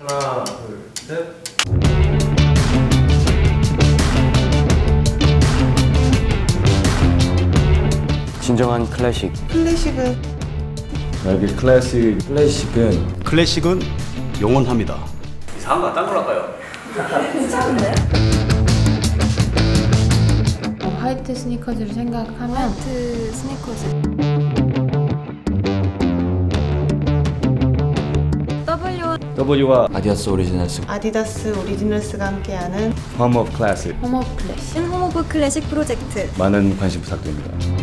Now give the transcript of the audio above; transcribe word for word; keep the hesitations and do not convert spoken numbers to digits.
하나, 둘, 셋. 진정한 클래식. 클래식은 여기 클래식 클래식은 클래식은 영원합니다. 이상한 거 딴 걸로 할까요? 괜찮은데? 화이트 스니커즈를 생각하면 화이트 스니커즈 W W와 아디다스 오리지널스 아디다스 오리지널스가 함께하는 홈 오브 클래식 홈 오브 클래식 홈 오브 클래식 프로젝트 많은 관심 부탁드립니다.